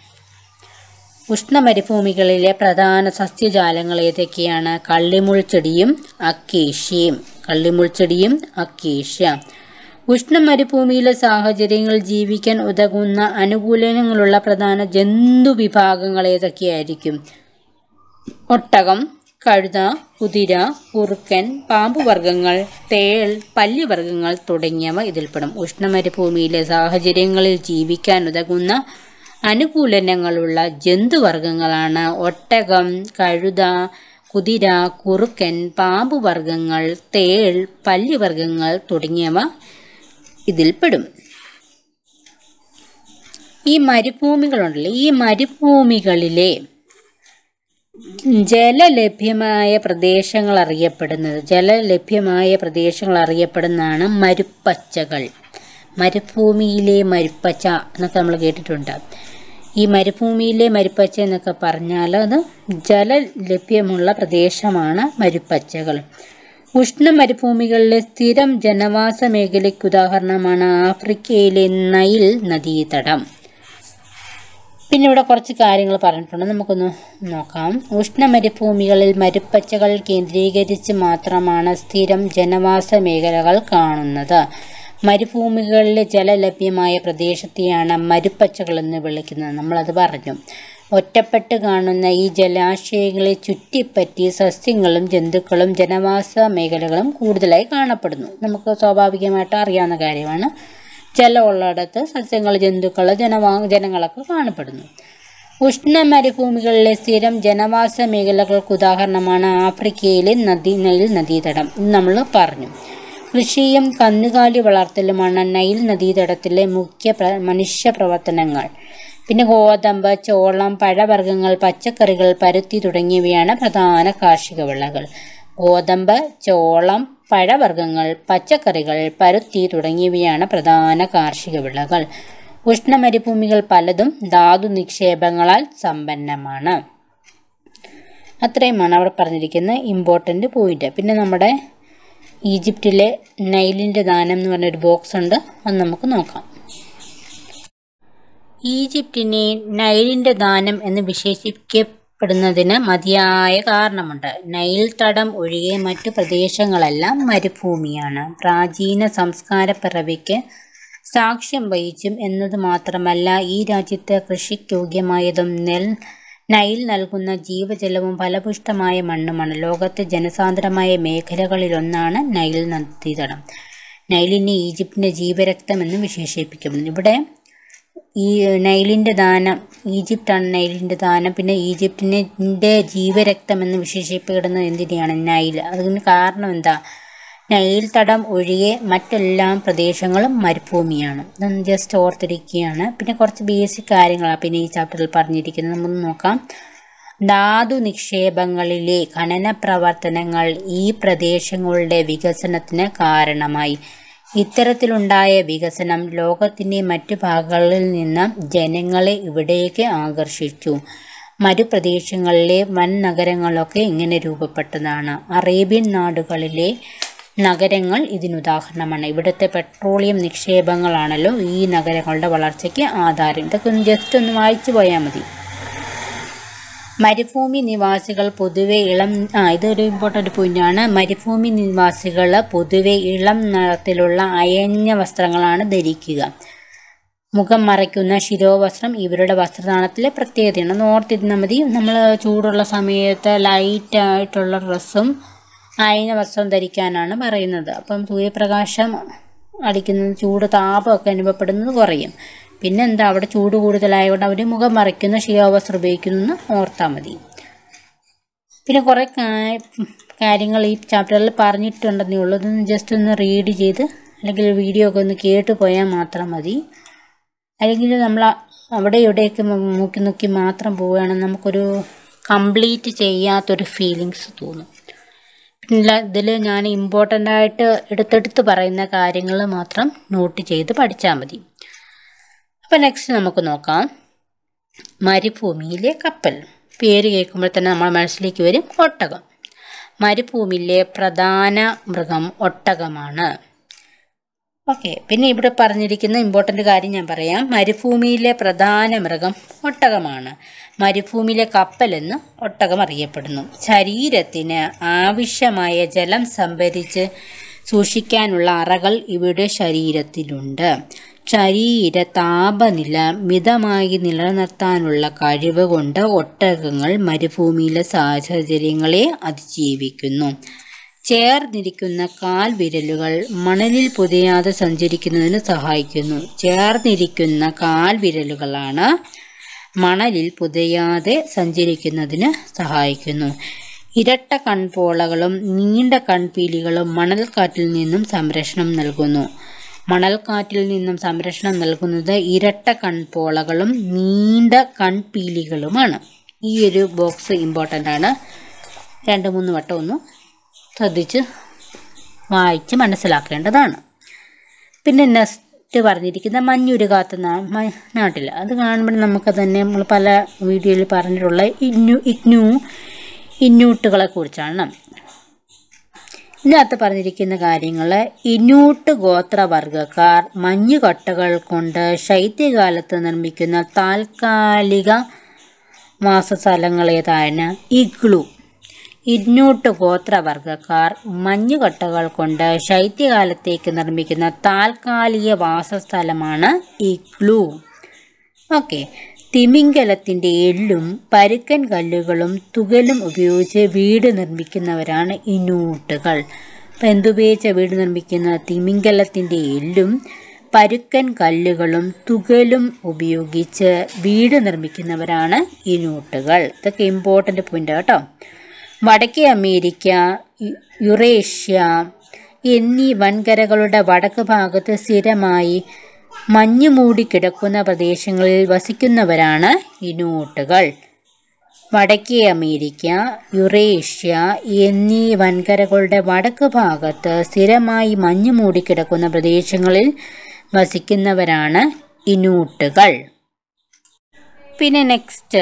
ഉഷ്ണമരുഭൂമികളിലെ പ്രധാന സസ്യജാലങ്ങൾ ഏതൊക്കെയാണ്? കള്ളിമുൾച്ചെടിയും അക്കേഷ്യയും. കള്ളിമുൾച്ചെടിയും അക്കേഷ്യ. ഉഷ്ണമരുഭൂമിയിലെ സാഹചര്യങ്ങളിൽ ജീവിക്കാൻ ഉതകുന്ന അനുകൂലങ്ങളുള്ള പ്രധാന ജന്തുവിഭാഗങ്ങൾ ഏതൊക്കെയായിരിക്കും? ഒട്ടകം, കഴുത, കുതിര, കുറുക്കൻ, പാമ്പുവർഗ്ഗങ്ങൾ, തേൾ, പല്ലിവർഗ്ഗങ്ങൾ തുടങ്ങിയവ ഇതിൽപ്പെടും. ഉഷ്ണമരുഭൂമിയിലെ സാഹചര്യങ്ങളിൽ ജീവിക്കാൻ ഉതകുന്ന അനുകൂലനങ്ങളുള്ള ജന്തുവർഗ്ഗങ്ങളാണ് ഒട്ടകം, കഴുത, കുതിര, കുറുക്കൻ, പാമ്പുവർഗ്ഗങ്ങൾ, തേൾ, പല്ലിവർഗ്ഗങ്ങൾ തുടങ്ങിയവ ഇതിൽപ്പെടും. ഈ മരുഭൂമികളുണ്ടല്ലോ, ഈ മരുഭൂമികളിലെ ജലലഭ്യമായ പ്രദേശങ്ങൾ അറിയപ്പെടുന്നത് ജലലഭ്യമായ പ്രദേശങ്ങൾ അറിയപ്പെടുന്നതാണ് മരുപ്പച്ചകൾ. മരുഭൂമിയിലെ മരുപ്പച്ച എന്നൊക്കെ നമ്മൾ കേട്ടിട്ടുണ്ട്. ഈ മരുഭൂമിയിലെ മരുപ്പച്ച എന്നൊക്കെ പറഞ്ഞാൽ അത് ജലലഭ്യമുള്ള പ്രദേശമാണ് മരുപ്പച്ചകൾ. ഉഷ്ണ മരുഭൂമികളിലെ സ്ഥിരം ജനവാസ മേഖലയ്ക്ക് ഉദാഹരണമാണ് ആഫ്രിക്കയിലെ നൈൽ നദീതടം. പിന്നെ ഇവിടെ കുറച്ച് കാര്യങ്ങൾ പറഞ്ഞിട്ടുണ്ട്, നമുക്കൊന്ന് നോക്കാം. ഉഷ്ണ മരുഭൂമികളിൽ മരുപ്പച്ചകൾ കേന്ദ്രീകരിച്ച് മാത്രമാണ് സ്ഥിരം ജനവാസ മേഖലകൾ കാണുന്നത്. മരുഭൂമികളിലെ ജലലഭ്യമായ പ്രദേശത്തെയാണ് മരുപ്പച്ചകൾ എന്ന് വിളിക്കുന്നത്. നമ്മളത് പറഞ്ഞു. ഒറ്റപ്പെട്ട് കാണുന്ന ഈ ജലാശയങ്ങളെ ചുറ്റിപ്പറ്റി സസ്യങ്ങളും ജന്തുക്കളും ജനവാസ മേഖലകളും കൂടുതലായി കാണപ്പെടുന്നു. നമുക്ക് സ്വാഭാവികമായിട്ട് അറിയാവുന്ന കാര്യമാണ്. ജലമുള്ളിടത്ത് സസ്യങ്ങൾ, ജന്തുക്കൾ, ജനവാ ജനങ്ങളൊക്കെ കാണപ്പെടുന്നു. ഉഷ്ണ മരുഭൂമികളിലെ സ്ഥിരം ജനവാസ മേഖലകൾക്ക് ഉദാഹരണമാണ് ആഫ്രിക്കയിലെ നദി നൈൽ നദീതടം. ഇത് നമ്മൾ പറഞ്ഞു. കൃഷിയും കന്നുകാലി വളർത്തലുമാണ് നൈൽ നദീതടത്തിലെ മുഖ്യ പ്ര മനുഷ്യ പ്രവർത്തനങ്ങൾ. പിന്നെ ഗോതമ്പ്, ചോളം, പഴവർഗ്ഗങ്ങൾ, പച്ചക്കറികൾ, പരുത്തി തുടങ്ങിയവയാണ് പ്രധാന കാർഷിക വിളകൾ. ഗോതമ്പ്, ചോളം, പഴവർഗ്ഗങ്ങൾ, പച്ചക്കറികൾ, പരുത്തി തുടങ്ങിയവയാണ് പ്രധാന കാർഷിക വിളകൾ. ഉഷ്ണമരുഭൂമികൾ പലതും ധാതു നിക്ഷേപങ്ങളാൽ സമ്പന്നമാണ്. അത്രയുമാണ് അവിടെ പറഞ്ഞിരിക്കുന്ന ഇമ്പോർട്ടൻ്റ് പോയിന്റ്. പിന്നെ നമ്മുടെ ഈജിപ്തിലെ നൈലിൻ്റെ ദാനം എന്ന് പറഞ്ഞൊരു ബോക്സ് ഉണ്ട്, അത് നമുക്ക് നോക്കാം. ഈജിപ്തിനെ നൈലിൻ്റെ ദാനം എന്ന് വിശേഷിപ്പിക്ക പ്പെടുന്നതിന് മതിയായ കാരണമുണ്ട്. നൈൽ തടം ഒഴികെ മറ്റു പ്രദേശങ്ങളെല്ലാം മരുഭൂമിയാണ്. പ്രാചീന സംസ്കാരപ്പിറവിക്ക് സാക്ഷ്യം വഹിച്ചും എന്നത് മാത്രമല്ല, ഈ രാജ്യത്ത് കൃഷിയോഗ്യമായതും നെൽ നൈൽ നൽകുന്ന ജീവജലവും ഫലപുഷ്ടമായ മണ്ണുമാണ്. ലോകത്തെ ജനസാന്ദ്രമായ മേഖലകളിലൊന്നാണ് നൈൽ നദീതടം. നൈലിനെ ഈജിപ്തിൻ്റെ ജീവരക്തം എന്ന് വിശേഷിപ്പിക്കപ്പെടുന്നു. ഇവിടെ ഈ നൈലിൻ്റെ ദാനം, ഈജിപ്റ്റാണ് നൈലിൻ്റെ ദാനം. പിന്നെ ഈജിപ്തിൻ്റെ ജീവരക്തം എന്ന് വിശേഷിപ്പിക്കപ്പെടുന്നത് എന്തിനെയാണ്? നൈൽ. അതിന് കാരണം എന്താ? നൈൽ തടം ഒഴികെ മറ്റെല്ലാ പ്രദേശങ്ങളും മരുഭൂമിയാണ്. ഇതൊന്ന് ജസ്റ്റ് ഓർത്തിരിക്കുകയാണ്. പിന്നെ കുറച്ച് ബേസിക് കാര്യങ്ങളാണ് പിന്നെ ഈ ചാപ്റ്ററിൽ പറഞ്ഞിരിക്കുന്നത്. നമുക്ക് നോക്കാം. ധാതു നിക്ഷേപങ്ങളിലെ ഖനന പ്രവർത്തനങ്ങൾ ഈ പ്രദേശങ്ങളുടെ വികസനത്തിന് കാരണമായി. ഇത്തരത്തിലുണ്ടായ വികസനം ലോകത്തിൻ്റെ മറ്റു ഭാഗങ്ങളിൽ നിന്ന് ജനങ്ങളെ ഇവിടേക്ക് ആകർഷിച്ചു. മരുപ്രദേശങ്ങളിലെ വൻ നഗരങ്ങളൊക്കെ ഇങ്ങനെ രൂപപ്പെട്ടതാണ്. അറേബ്യൻ നാടുകളിലെ നഗരങ്ങൾ ഇതിനുദാഹരണമാണ്. ഇവിടുത്തെ പെട്രോളിയം നിക്ഷേപങ്ങളാണല്ലോ ഈ നഗരങ്ങളുടെ വളർച്ചയ്ക്ക് ആധാരം. ഇതൊക്കെ ഒന്ന് ജസ്റ്റ് ഒന്ന് വായിച്ചു പോയാൽ മതി. മരുഭൂമി നിവാസികൾ പൊതുവെ ഇളം ആ ഇതൊരു ഇമ്പോർട്ടൻ്റ് പോയിൻ്റാണ്. മരുഭൂമി നിവാസികൾ പൊതുവെ ഇളം നിറത്തിലുള്ള അയഞ്ഞ വസ്ത്രങ്ങളാണ് ധരിക്കുക. മുഖം മറയ്ക്കുന്ന ശിരോവസ്ത്രം ഇവരുടെ വസ്ത്രധാരണത്തിലെ പ്രത്യേകതയാണ്. ഒന്ന് ഓർത്തിരുന്നാൽ മതി. നമ്മൾ ചൂടുള്ള സമയത്ത് ലൈറ്റായിട്ടുള്ള ഡ്രസ്സും അയഞ്ഞ വസ്ത്രം ധരിക്കാനാണ് പറയുന്നത്. അപ്പം സൂര്യപ്രകാശം അടിക്കുന്നത് ചൂട് താപമൊക്കെ അനുഭവപ്പെടുന്നത് കുറയും. പിന്നെ എന്താ, അവിടെ ചൂട് കൂടുതലായതുകൊണ്ട് അവർ മുഖം മറയ്ക്കുന്ന ശിരോവസ്ത്രം ഉപയോഗിക്കുന്നു ഓർത്താൽ മതി. പിന്നെ കുറേ കാര്യങ്ങൾ ഈ ചാപ്റ്ററിൽ പറഞ്ഞിട്ടുണ്ടെന്നേ ഉള്ളൂ. അതൊന്ന് ജസ്റ്റ് ഒന്ന് റീഡ് ചെയ്ത് അല്ലെങ്കിൽ വീഡിയോ ഒക്കെ ഒന്ന് കേട്ട് പോയാൽ മാത്രം മതി. അല്ലെങ്കിൽ നമ്മൾ അവിടെ ഇവിടെയൊക്കെ നോക്കി നോക്കി മാത്രം പോവുകയാണെങ്കിൽ നമുക്കൊരു കംപ്ലീറ്റ് ചെയ്യാത്തൊരു ഫീലിങ്സ് തോന്നും. പിന്നെ ഇതിൽ ഞാൻ ഇമ്പോർട്ടൻ്റ് ആയിട്ട് എടുത്തെടുത്ത് പറയുന്ന കാര്യങ്ങൾ മാത്രം നോട്ട് ചെയ്ത് പഠിച്ചാൽ മതി. അപ്പോൾ നെക്സ്റ്റ് നമുക്ക് നോക്കാം. മരുഭൂമിയിലെ കപ്പൽ. പേര് കേൾക്കുമ്പോൾ തന്നെ നമ്മുടെ മനസ്സിലേക്ക് വരും ഒട്ടകം. മരുഭൂമിയിലെ പ്രധാന മൃഗം ഒട്ടകമാണ്. ഓക്കെ, പിന്നെ ഇവിടെ പറഞ്ഞിരിക്കുന്ന ഇമ്പോർട്ടൻ്റ് കാര്യം ഞാൻ പറയാം. മരുഭൂമിയിലെ പ്രധാന മൃഗം ഒട്ടകമാണ്. മരുഭൂമിയിലെ കപ്പലെന്ന് ഒട്ടകം അറിയപ്പെടുന്നു. ശരീരത്തിന് ആവശ്യമായ ജലം സംഭരിച്ച് സൂക്ഷിക്കാനുള്ള അറകൾ ഇവിടെ ശരീരത്തിലുണ്ട്. ശരീര താപനില മിതമായി നിലനിർത്താനുള്ള കഴിവ് കൊണ്ട് ഒട്ടകങ്ങൾ മരുഭൂമിയിലെ സാഹചര്യങ്ങളെ അതിജീവിക്കുന്നു. ചേർന്നിരിക്കുന്ന കാൽ വിരലുകൾ മണലിൽ പുതയാതെ സഞ്ചരിക്കുന്നതിന് സഹായിക്കുന്നു. ചേർന്നിരിക്കുന്ന കാൽ വിരലുകളാണ് മണലിൽ പുതയാതെ സഞ്ചരിക്കുന്നതിന് സഹായിക്കുന്നു. ഇരട്ട കൺപോളകളും നീണ്ട കൺപീലികളും മണൽക്കാറ്റിൽ നിന്നും സംരക്ഷണം നൽകുന്നു. മണൽക്കാറ്റിൽ നിന്നും സംരക്ഷണം നൽകുന്നത് ഇരട്ട കൺപോളകളും നീണ്ട കൺപീലികളുമാണ്. ഈ ഒരു ബോക്സ് ഇമ്പോർട്ടൻ്റ് ആണ്. രണ്ട് മൂന്ന് വട്ടം ഒന്ന് ശ്രദ്ധിച്ച് വായിച്ച് മനസ്സിലാക്കേണ്ടതാണ്. പിന്നെ നെക്സ്റ്റ് പറഞ്ഞിരിക്കുന്ന മഞ്ഞുരുകാത്ത നാട്ടിൽ. അത് കാണുമ്പോൾ നമുക്ക് തന്നെ നമ്മൾ പല വീഡിയോയിൽ പറഞ്ഞിട്ടുള്ള ഇന്നു ഇഗ്നു ഇന്നൂട്ടുകളെ കുറിച്ചാണ്. ഇതിനകത്ത് പറഞ്ഞിരിക്കുന്ന കാര്യങ്ങൾ, ഇന്നൂട്ട് ഗോത്രവർഗക്കാർ മഞ്ഞുകട്ടകൾ കൊണ്ട് ശൈത്യകാലത്ത് നിർമ്മിക്കുന്ന താൽക്കാലിക വാസസ്ഥലങ്ങളേതാണ് ഇഗ്ലു. ഇന്നൂട്ട് ഗോത്രവർഗക്കാർ മഞ്ഞുകട്ടകൾ കൊണ്ട് ശൈത്യകാലത്തേക്ക് നിർമ്മിക്കുന്ന താൽക്കാലിക വാസസ്ഥലമാണ് ഇഗ്ലു. ഓക്കെ, തിമിംഗലത്തിൻ്റെ എല്ലും പരുക്കൻ കല്ലുകളും തുകലും ഉപയോഗിച്ച് വീട് നിർമ്മിക്കുന്നവരാണ് ഇന്നൂട്ടുകൾ. അപ്പം എന്തുപയോഗിച്ച വീട് നിർമ്മിക്കുന്ന? തിമിംഗലത്തിൻ്റെ എല്ലും പരുക്കൻ കല്ലുകളും തുകലും ഉപയോഗിച്ച് വീട് നിർമ്മിക്കുന്നവരാണ് ഇന്നൂട്ടുകൾ. ഇതൊക്കെ ഇമ്പോർട്ടൻ്റ് പോയിൻ്റ് കേട്ടോ. വടക്കേ അമേരിക്ക, യുറേഷ്യ എന്നീ വൻകരകളുടെ വടക്ക് ഭാഗത്ത് സ്ഥിരമായി മഞ്ഞ് മൂടി കിടക്കുന്ന പ്രദേശങ്ങളിൽ വസിക്കുന്നവരാണ് ഇന്നൂട്ടുകൾ. വടക്കേ അമേരിക്ക, യുറേഷ്യ എന്നീ വൻകരകളുടെ വടക്ക് ഭാഗത്ത് സ്ഥിരമായി മഞ്ഞ് മൂടി കിടക്കുന്ന പ്രദേശങ്ങളിൽ വസിക്കുന്നവരാണ് ഇന്നൂട്ടുകൾ. പിന്നെ നെക്സ്റ്റ്,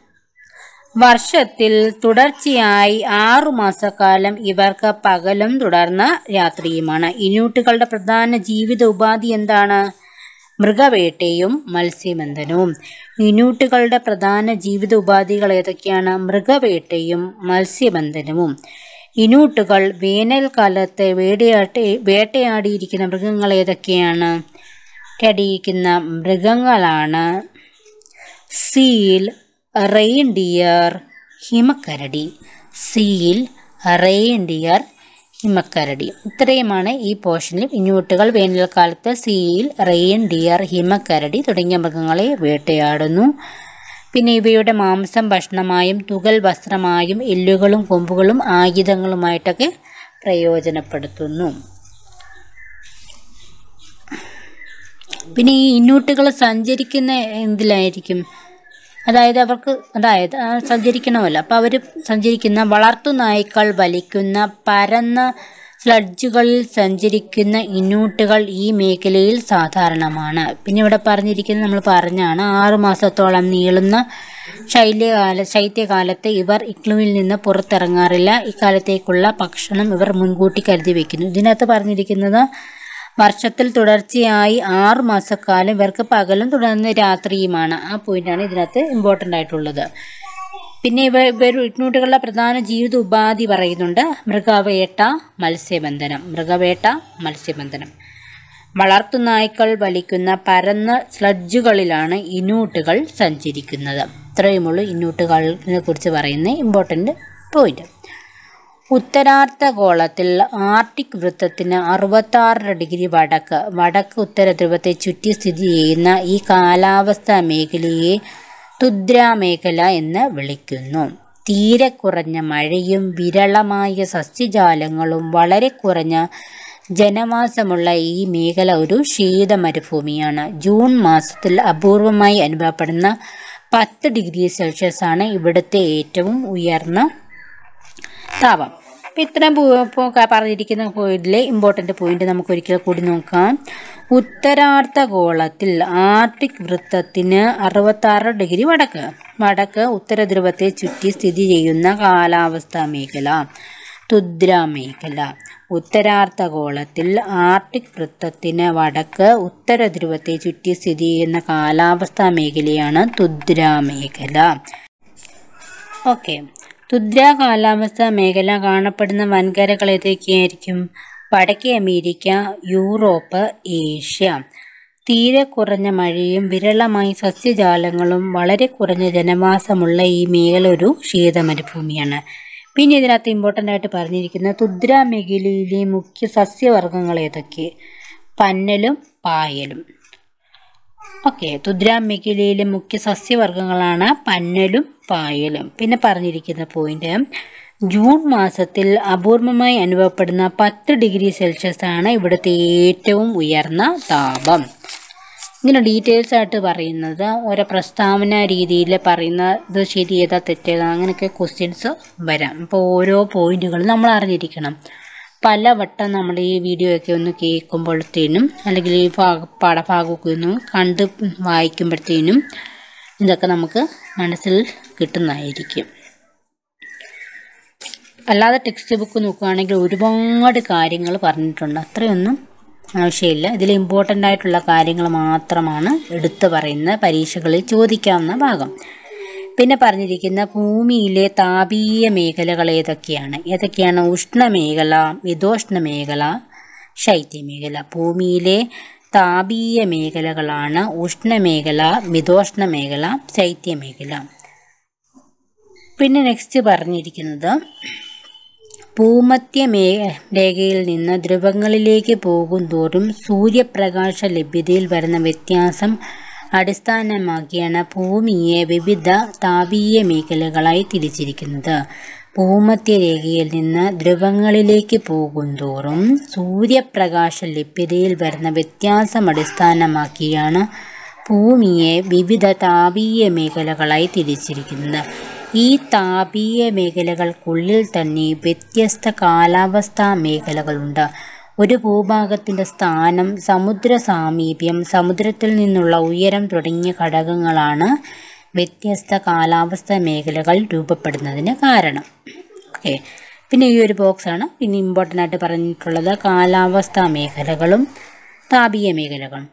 വർഷത്തിൽ തുടർച്ചയായി ആറു മാസക്കാലം ഇവർക്ക് പകലും തുടർന്ന് രാത്രിയുമാണ്. ഇന്നൂട്ടുകളുടെ പ്രധാന ജീവിത ഉപാധി എന്താണ്? മൃഗവേട്ടയും മത്സ്യബന്ധനവും. ഇനൂട്ടുകളുടെ പ്രധാന ജീവിത ഉപാധികൾ ഏതൊക്കെയാണ്? മൃഗവേട്ടയും മത്സ്യബന്ധനവും. ഇനൂട്ടുകൾ വേനൽക്കാലത്ത് വേട്ടയാട്ടി വേട്ടയാടിയിരിക്കുന്ന മൃഗങ്ങൾ ഏതൊക്കെയാണ്? വേട്ടയാടിയിരിക്കുന്ന മൃഗങ്ങളാണ് സീൽ, റെയിൻഡിയർ, ഹിമക്കരടി. സീൽ, റെയിൻഡിയർ, ഹിമക്കരടി. ഇത്രയുമാണ് ഈ പോർഷനിൽ. ഇനൂട്ടുകൾ വേനൽക്കാലത്ത് സീൽ, റെയിൻഡിയർ, ഹിമക്കരടി തുടങ്ങിയ മൃഗങ്ങളെ വേട്ടയാടുന്നു. പിന്നെ ഇവയുടെ മാംസം ഭക്ഷണമായും തുകൽ വസ്ത്രമായും എല്ലുകളും കൊമ്പുകളും ആയുധങ്ങളുമായിട്ടൊക്കെ പ്രയോജനപ്പെടുത്തുന്നു. പിന്നെ ഈ ഇനൂട്ടുകൾ സഞ്ചരിക്കുന്ന എന്തിലായിരിക്കും? അതായത് അവർക്ക് അതായത് സഞ്ചരിക്കണമല്ലോ. അപ്പോൾ അവർ സഞ്ചരിക്കുന്ന വളർത്തു നായ്ക്കൾ വലിക്കുന്ന പരന്ന സ്ലഡ്ജുകളിൽ സഞ്ചരിക്കുന്ന ഇനൂട്ടുകൾ ഈ മേഖലയിൽ സാധാരണമാണ്. പിന്നെ ഇവിടെ പറഞ്ഞിരിക്കുന്നത് നമ്മൾ പറഞ്ഞാണ്, ആറുമാസത്തോളം നീളുന്ന ശൈത്യകാല ശൈത്യകാലത്ത് ഇവർ ഇഗ്ലുവിൽ നിന്ന് പുറത്തിറങ്ങാറില്ല. ഇക്കാലത്തേക്കുള്ള ഭക്ഷണം ഇവർ മുൻകൂട്ടി കരുതി വയ്ക്കുന്നു. ഇതിനകത്ത് പറഞ്ഞിരിക്കുന്നത് വർഷത്തിൽ തുടർച്ചയായി ആറു മാസക്കാലം ഇവർക്ക് പകലും തുടർന്ന് രാത്രിയുമാണ്. ആ പോയിന്റാണ് ഇതിനകത്ത് ഇമ്പോർട്ടൻ്റ് ആയിട്ടുള്ളത്. പിന്നെ ഇവ ഇവർ ഇനൂട്ടുകളുടെ പ്രധാന ജീവിത ഉപാധി പറയുന്നുണ്ട്. മൃഗവേട്ട, മത്സ്യബന്ധനം. മൃഗവേട്ട, മത്സ്യബന്ധനം. വളർത്തുനായ്ക്കൾ വലിക്കുന്ന പരന്ന സ്ലഡ്ജുകളിലാണ് ഇനൂട്ടുകൾ സഞ്ചരിക്കുന്നത്. ഇത്രയുമുള്ളൂ ഇനൂട്ടുകളെ കുറിച്ച് പറയുന്ന ഇമ്പോർട്ടൻ്റ് പോയിന്റ്. ഉത്തരാർദ്ധഗോളത്തിൽ ആർട്ടിക് വൃത്തത്തിന് അറുപത്താറ് ഡിഗ്രി വടക്ക് വടക്ക് ഉത്തര ധ്രുവത്തെ ചുറ്റി സ്ഥിതി ചെയ്യുന്ന ഈ കാലാവസ്ഥാ മേഖലയെ തുദ്രാമേഖല എന്ന് വിളിക്കുന്നു. തീരെ കുറഞ്ഞ മഴയും വിരളമായ സസ്യജാലങ്ങളും വളരെ കുറഞ്ഞ ജനവാസമുള്ള ഈ മേഖല ഒരു ശീത മരുഭൂമിയാണ്. ജൂൺ മാസത്തിൽ അപൂർവമായി അനുഭവപ്പെടുന്ന പത്ത് ഡിഗ്രി സെൽഷ്യസ് ആണ് ഇവിടുത്തെ ഏറ്റവും ഉയർന്ന താപം. അപ്പം ഇത്രയും പറഞ്ഞിരിക്കുന്ന പോയിന്റിലെ ഇമ്പോർട്ടൻ്റ് പോയിന്റ് നമുക്ക് ഒരിക്കൽ കൂടി നോക്കാം. ഉത്തരാർദ്ധഗോളത്തിൽ ആർട്ടിക് വൃത്തത്തിന് അറുപത്താറ് ഡിഗ്രി വടക്ക് വടക്ക് ഉത്തര ധ്രുവത്തെ ചുറ്റി സ്ഥിതി ചെയ്യുന്ന കാലാവസ്ഥാ മേഖല തുദ്രാമേഖല. ഉത്തരാർദ്ധഗോളത്തിൽ ആർട്ടിക് വൃത്തത്തിന് വടക്ക് ഉത്തര ധ്രുവത്തെ ചുറ്റി സ്ഥിതി ചെയ്യുന്ന കാലാവസ്ഥാ മേഖലയാണ് തുദ്രാമേഖല. ഓക്കെ, തുദ്രാ കാലാവസ്ഥാ മേഖല കാണപ്പെടുന്ന വൻകരകൾ ഏതൊക്കെയായിരിക്കും? വടക്കേ അമേരിക്ക, യൂറോപ്പ്, ഏഷ്യ. തീരെ കുറഞ്ഞ മഴയും വിരളമായി സസ്യജാലങ്ങളും വളരെ കുറഞ്ഞ ജനവാസമുള്ള ഈ മേഖല ഒരു ശീതമരുഭൂമിയാണ്. പിന്നെ ഇതിനകത്ത് ഇമ്പോർട്ടൻ്റ് ആയിട്ട് പറഞ്ഞിരിക്കുന്നത് തുദ്രാ മേഖലയിലെ മുഖ്യ സസ്യവർഗ്ഗങ്ങൾ ഏതൊക്കെ? പന്നലും പായലും. ഓക്കെ, തുദ്രാ മേഖലയിലെ മുഖ്യ സസ്യവർഗ്ഗങ്ങളാണ് പന്നലും പായലും. പിന്നെ പറഞ്ഞിരിക്കുന്ന പോയിന്റ്, ജൂൺ മാസത്തിൽ അപൂർവമായി അനുഭവപ്പെടുന്ന പത്ത് ഡിഗ്രി സെൽഷ്യസ് ആണ് ഇവിടുത്തെ ഏറ്റവും ഉയർന്ന താപം. ഇങ്ങനെ ഡീറ്റെയിൽസ് ആയിട്ട് പറയുന്നത് ഓരോ പ്രസ്താവന രീതിയിൽ പറയുന്നത് ശരി ഏതാ തെറ്റേതാ അങ്ങനെയൊക്കെ ക്വസ്റ്റ്യൻസ് വരാം. അപ്പോൾ ഓരോ പോയിന്റുകളും നമ്മൾ അറിഞ്ഞിരിക്കണം. പലവട്ടം നമ്മൾ ഈ വീഡിയോ ഒക്കെ ഒന്ന് കേൾക്കുമ്പോഴത്തേനും അല്ലെങ്കിൽ ഈ ഭാഗ പാഠഭാഗമൊക്കെ ഒന്ന് കണ്ട് വായിക്കുമ്പോഴത്തേനും ഇതൊക്കെ നമുക്ക് മനസ്സിൽ കിട്ടുന്നതായിരിക്കും. അല്ലാതെ ടെക്സ്റ്റ് ബുക്ക് നോക്കുകയാണെങ്കിൽ ഒരുപാട് കാര്യങ്ങൾ പറഞ്ഞിട്ടുണ്ട്. അത്രയൊന്നും ആവശ്യമില്ല. ഇതിൽ ഇമ്പോർട്ടൻ്റ് ആയിട്ടുള്ള കാര്യങ്ങൾ മാത്രമാണ് എടുത്തു പറയുന്ന പരീക്ഷകളിൽ ചോദിക്കാവുന്ന ഭാഗം. പിന്നെ പറഞ്ഞിരിക്കുന്ന ഭൂമിയിലെ താപീയ മേഖലകൾ ഏതൊക്കെയാണ്? ഏതൊക്കെയാണ്? ഉഷ്ണമേഖല, മിതോഷ്ണമേഖല, ശൈത്യമേഖല. ഭൂമിയിലെ താപീയ മേഖലകളാണ് ഉഷ്ണമേഖല, മിതോഷ്ണമേഖല, ശൈത്യമേഖല. പിന്നെ നെക്സ്റ്റ് പറഞ്ഞിരിക്കുന്നത് ഭൂമധ്യ മേ രേഖയിൽ നിന്ന് ധ്രുവങ്ങളിലേക്ക് പോകും തോറും സൂര്യപ്രകാശ ലഭ്യതയിൽ വരുന്ന വ്യത്യാസം അടിസ്ഥാനമാക്കിയാണ് ഭൂമിയെ വിവിധ താപീയ മേഖലകളായി തിരിച്ചിരിക്കുന്നത്. ഭൂമധ്യരേഖയിൽ നിന്ന് ധ്രുവങ്ങളിലേക്ക് പോകുന്തോറും സൂര്യപ്രകാശ ലഭ്യതയിൽ വരുന്ന വ്യത്യാസം അടിസ്ഥാനമാക്കിയാണ് ഭൂമിയെ വിവിധ താപീയ മേഖലകളായി തിരിച്ചിരിക്കുന്നത്. ഈ താപീയ മേഖലകൾക്കുള്ളിൽ തന്നെ വ്യത്യസ്ത കാലാവസ്ഥാ മേഖലകളുണ്ട്. ഒരു ഭൂഭാഗത്തിൻ്റെ സ്ഥാനം, സമുദ്ര സാമീപ്യം, സമുദ്രത്തിൽ നിന്നുള്ള ഉയരം തുടങ്ങിയ ഘടകങ്ങളാണ് വ്യത്യസ്ത കാലാവസ്ഥാ മേഖലകൾ രൂപപ്പെടുന്നതിന് കാരണം. ഓക്കെ, പിന്നെ ഈ ഒരു ബോക്സാണ് പിന്നെ ഇമ്പോർട്ടൻ്റ് ആയിട്ട് പറഞ്ഞിട്ടുള്ളത് കാലാവസ്ഥാ മേഖലകളും താപീയ മേഖലകളും.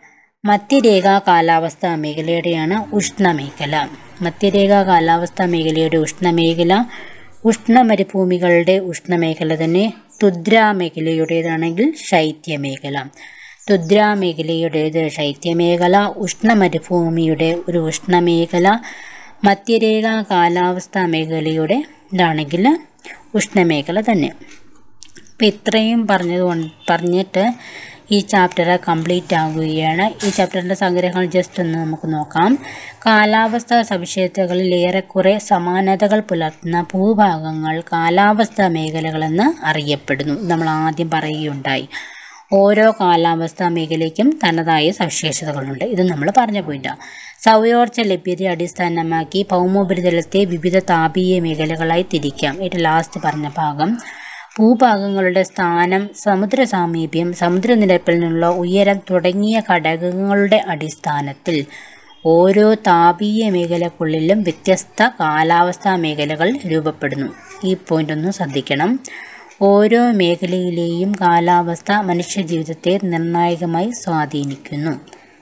മധ്യരേഖാ കാലാവസ്ഥാ മേഖലയുടെയാണ് ഉഷ്ണമേഖല. മധ്യരേഖാ കാലാവസ്ഥാ മേഖലയുടെ ഉഷ്ണമേഖല ഉഷ്ണമരുഭൂമികളുടെ ഉഷ്ണമേഖല തന്നെ. തുദ്രാമേഖലയുടേതാണെങ്കിൽ ശൈത്യമേഖല. തുദ്രാമേഖലയുടേത് ശൈത്യമേഖല, ഉഷ്ണമരുഭൂമിയുടെ ഒരു ഉഷ്ണമേഖല, മധ്യരേഖാ കാലാവസ്ഥാ മേഖലയുടെ ഇതാണെങ്കിൽ ഉഷ്ണമേഖല തന്നെ. അപ്പം ഇത്രയും പറഞ്ഞത് പറഞ്ഞിട്ട് ഈ ചാപ്റ്റർ കംപ്ലീറ്റ് ആകുകയാണ്. ഈ ചാപ്റ്ററിൻ്റെ സംഗ്രഹങ്ങൾ ജസ്റ്റ് ഒന്ന് നമുക്ക് നോക്കാം. കാലാവസ്ഥാ സവിശേഷതകളിൽ ഏറെക്കുറെ സമാനതകൾ പുലർത്തുന്ന ഭൂഭാഗങ്ങൾ കാലാവസ്ഥാ മേഖലകളെന്ന് അറിയപ്പെടുന്നു. നമ്മൾ ആദ്യം പറയുകയുണ്ടായി. ഓരോ കാലാവസ്ഥാ മേഖലയ്ക്കും തനതായ സവിശേഷതകളുണ്ട്. ഇത് നമ്മൾ പറഞ്ഞ പോയിന്റാണ്. സൗരോർജ്ജ ലഭ്യതയെ അടിസ്ഥാനമാക്കി ഭൗമോപരിതലത്തെ വിവിധ താപീയ മേഖലകളായി തിരിക്കാം. ഏറ്റവും ലാസ്റ്റ് പറഞ്ഞ ഭാഗം ഭൂഭാഗങ്ങളുടെ സ്ഥാനം, സമുദ്ര സാമീപ്യം, സമുദ്രനിരപ്പിൽ നിന്നുള്ള ഉയരം തുടങ്ങിയ ഘടകങ്ങളുടെ അടിസ്ഥാനത്തിൽ ഓരോ താപീയ മേഖലക്കുള്ളിലും വ്യത്യസ്ത കാലാവസ്ഥാ മേഖലകൾ രൂപപ്പെടുന്നു. ഈ പോയിന്റ് ഒന്ന് ശ്രദ്ധിക്കണം. ഓരോ മേഖലയിലെയും കാലാവസ്ഥ മനുഷ്യജീവിതത്തെ നിർണായകമായി സ്വാധീനിക്കുന്നു.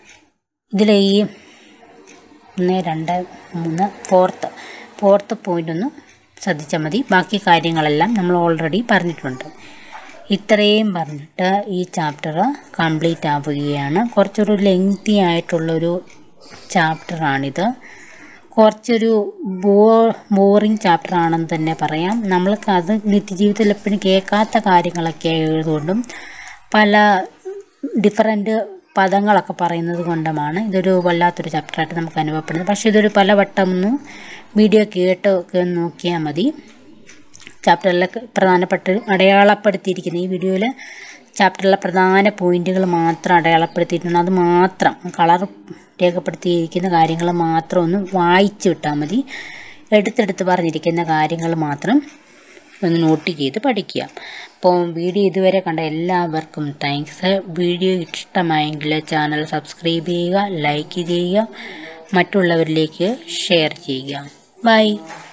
ഇതിലെ ഈ ഒന്ന് രണ്ട് മൂന്ന് ഫോർത്ത് ഫോർത്ത് പോയിന്റ് ഒന്ന് ശ്രദ്ധിച്ചാൽ മതി. ബാക്കി കാര്യങ്ങളെല്ലാം നമ്മൾ ഓൾറെഡി പറഞ്ഞിട്ടുണ്ട്. ഇത്രയും പറഞ്ഞിട്ട് ഈ ചാപ്റ്റർ കംപ്ലീറ്റ് ആവുകയാണ്. കുറച്ചൊരു ലെങ്തി ആയിട്ടുള്ളൊരു ചാപ്റ്ററാണിത്. കുറച്ചൊരു ബോ ബോറിങ് ചാപ്റ്റർ ആണെന്ന് തന്നെ പറയാം. നമ്മൾക്ക് അത് നിത്യജീവിതത്തിൽ എപ്പോഴും കേൾക്കാത്ത കാര്യങ്ങളൊക്കെ ആയതുകൊണ്ടും പല ഡിഫറൻറ്റ് പദങ്ങളൊക്കെ പറയുന്നത് കൊണ്ടുമാണ് ഇതൊരു വല്ലാത്തൊരു ചാപ്റ്ററായിട്ട് നമുക്ക് അനുഭവപ്പെടുന്നത്. പക്ഷേ ഇതൊരു പലവട്ടം ഒന്ന് വീഡിയോ കേട്ട് ഒക്കെ നോക്കിയാൽ മതി. ചാപ്റ്ററിലൊക്കെ പ്രധാനപ്പെട്ട അടയാളപ്പെടുത്തിയിരിക്കുന്ന ഈ വീഡിയോയിൽ ചാപ്റ്ററിലെ പ്രധാന പോയിന്റുകൾ മാത്രം അടയാളപ്പെടുത്തിയിട്ടുണ്ട്. അത് മാത്രം കളർ രേഖപ്പെടുത്തിയിരിക്കുന്ന കാര്യങ്ങൾ മാത്രം ഒന്ന് വായിച്ചു വിട്ടാൽ മതി. എടുത്തെടുത്ത് പറഞ്ഞിരിക്കുന്ന കാര്യങ്ങൾ മാത്രം ഒന്ന് നോട്ട് ചെയ്ത് പഠിക്കുക. അപ്പോൾ വീഡിയോ ഇതുവരെ കണ്ട എല്ലാവർക്കും താങ്ക്സ്. വീഡിയോ ഇഷ്ടമായെങ്കിൽ ചാനൽ സബ്സ്ക്രൈബ് ചെയ്യുക, ലൈക്ക് ചെയ്യുക, മറ്റുള്ളവരിലേക്ക് ഷെയർ ചെയ്യുക. ബൈ.